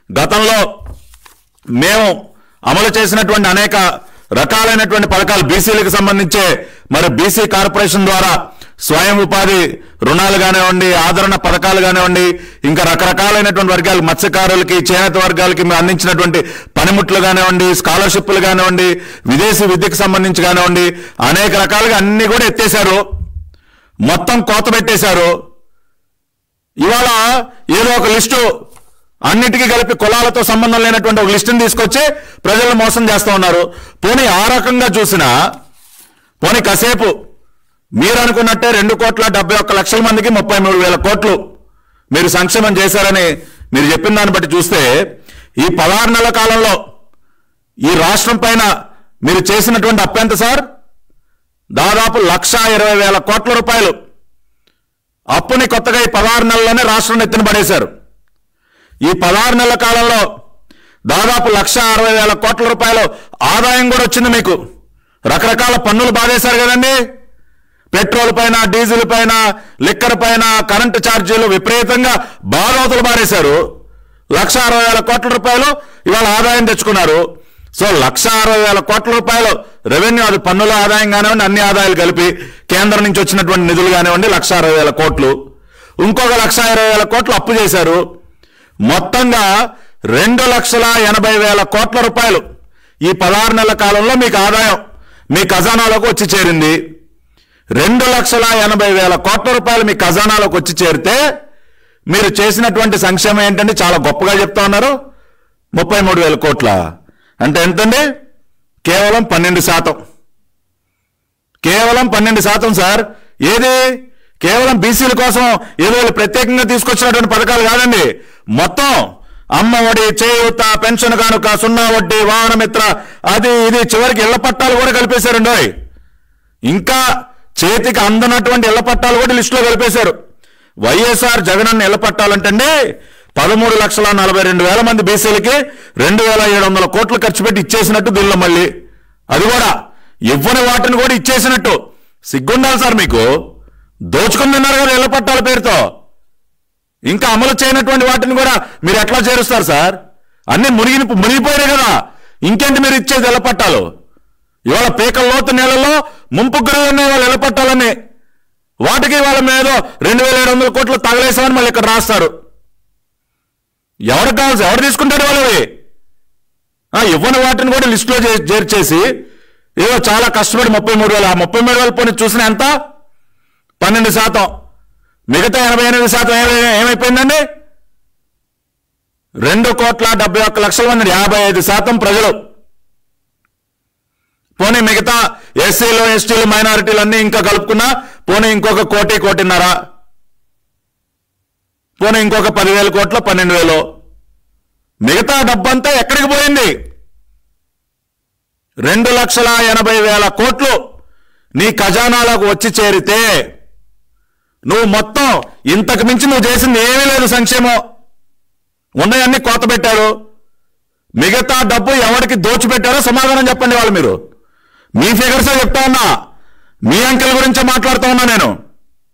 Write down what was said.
గతంలో మేము అమలు చేసినటువంటి అనేక రకాలైనటువంటి పథకాలు బీసీలకు సంబంధించే మరి బీసీ కార్పొరేషన్ ద్వారా స్వయం ఉపాధి రుణాలు కానివ్వండి, ఆదరణ పథకాలు కానివ్వండి, ఇంకా రకరకాలైనటువంటి వర్గాలు మత్స్యకారులకి, చేనేత వర్గాలకి మేము అందించినటువంటి పనిముట్లు కానివ్వండి, స్కాలర్షిప్లు కానివ్వండి, విదేశీ విద్యకు సంబంధించి కానివ్వండి, అనేక రకాలుగా అన్ని కూడా ఎత్తేశారు, మొత్తం కోత పెట్టేశారు. ఇవాళ ఏదో ఒక లిస్టు అన్నిటికీ కలిపి కులాలతో సంబంధం లేనటువంటి ఒక లిస్టుని తీసుకొచ్చి ప్రజలను మోసం చేస్తూ ఉన్నారు. పోనీ ఆ రకంగా చూసినా, పోనీ కాసేపు మీరు అనుకున్నట్టే 2,71,00,000 మందికి 33,000 కోట్లు మీరు సంక్షేమం చేశారని మీరు చెప్పిన దాన్ని బట్టి చూస్తే, ఈ 16 నెలల కాలంలో ఈ రాష్ట్రం పైన మీరు చేసినటువంటి అప్పు ఎంత సార్? దాదాపు 1,20,000 కోట్ల రూపాయలు అప్పుని కొత్తగా ఈ 16 నెలల్లోనే రాష్ట్రం ఎత్తున పడేశారు. ఈ 16 నెలల కాలంలో దాదాపు 1,60,000 కోట్ల రూపాయలు ఆదాయం కూడా వచ్చింది మీకు. రకరకాల పన్నులు బాధేశారు కదండి. పెట్రోల్ పైన, డీజిల్ పైన, లిక్కర్ పైన, కరెంటు ఛార్జీలు విపరీతంగా బాధోతులు బారేశారు. 1,60,000 కోట్ల రూపాయలు ఇవాళ ఆదాయం తెచ్చుకున్నారు. సో 1,60,000 కోట్ల రూపాయలు రెవెన్యూ, అది పన్నుల ఆదాయం కానివ్వండి, అన్ని ఆదాయాలు కలిపి కేంద్రం నుంచి వచ్చినటువంటి నిధులు కానివ్వండి 1,60,000 కోట్లు. ఇంకొక 1,20,000 కోట్లు అప్పు చేశారు. మొత్తంగా 2,80,000 కోట్ల రూపాయలు ఈ 16 నెలల కాలంలో మీకు ఆదాయం మీ ఖజానాలోకి వచ్చి చేరింది. 2,80,000 కోట్ల రూపాయలు మీ ఖజానాలోకి వచ్చి చేరితే మీరు చేసినటువంటి సంక్షేమం ఏంటంటే చాలా గొప్పగా చెప్తా ఉన్నారు. 33,000 కోట్ల అంటే ఎంతండి? కేవలం 12%. కేవలం 12% సార్. ఏది? కేవలం బీసీల కోసం ఏదో ప్రత్యేకంగా తీసుకొచ్చినటువంటి పథకాలు కాదండి. మొత్తం అమ్మ ఒడి, చేయూత, పెన్షన్ కానుక, 0 వడ్డీ, వాహనమిత్ర, అది ఇది, చివరికి ఇళ్ల పట్టాలు కూడా కలిపేశారండి. ఇంకా చేతికి అందనటువంటి ఇళ్ల పట్టాలు కూడా లిస్టులో కలిపేశారు. వైఎస్ఆర్ జగనన్న ఇళ్ల పట్టాలంటండి 13,42,000 మంది బీసీలకి 2,700 కోట్లు ఖర్చు పెట్టి ఇచ్చేసినట్టు దీనిలో మళ్ళీ అది కూడా ఇవ్వని వాటిని కూడా ఇచ్చేసినట్టు. సిగ్గుండాలి సార్ మీకు. దోచుకుని తిన్నారు కదా ఇళ్ల పట్టాల పేరుతో. ఇంకా అమలు చేయనటువంటి వాటిని కూడా మీరు ఎట్లా చేరుస్తారు సార్? అన్ని మునిగిపోయాయి కదా. ఇంకేంటి మీరు ఇచ్చేది ఇళ్ల పట్టాలు? ఇవాళ పీకల లోతు నేలలో ముంపు గురి ఉన్నాయి వాళ్ళ ఇళ్ల పట్టాలన్నీ. వాటికి వాళ్ళ మీద 2,700 కోట్లు తగలేసామని మళ్ళీ ఇక్కడ రాస్తారు. ఎవరికి కావాల్సి ఎవరు తీసుకుంటారు వాళ్ళవి? ఇవ్వని వాటిని కూడా లిస్టులో చేర్చేసి ఏదో చాలా కష్టపడి 33,000, ఆ 33,000 పోనీ చూసిన ఎంత? 12%. మిగతా 88% ఏమైపోయిందండి? 2,71,00,000 మంది 55% ప్రజలు. పోనీ మిగతా ఎస్సీలు, ఎస్టీలు, మైనారిటీలు అన్నీ ఇంకా కలుపుకున్నా పోనీ ఇంకొక 1,00,00,000, పోనీ ఇంకొక 10,000 కోట్లు, 12,000. మిగతా డబ్బంతా ఎక్కడికి పోయింది? 2,80,000 కోట్లు నీ ఖజానాలకు వచ్చి చేరితే నువ్వు మొత్తం ఇంతకు మించి నువ్వు చేసింది ఏమీ లేదు. సంక్షేమం ఉన్నాయన్నీ కోత పెట్టారు. మిగతా డబ్బు ఎవరికి దోచిపెట్టారో సమాధానం చెప్పండి వాళ్ళు. మీరు మీ ఫిగర్సే చెప్తా ఉన్నా, మీ అంకెల గురించే మాట్లాడుతూ ఉన్నా నేను.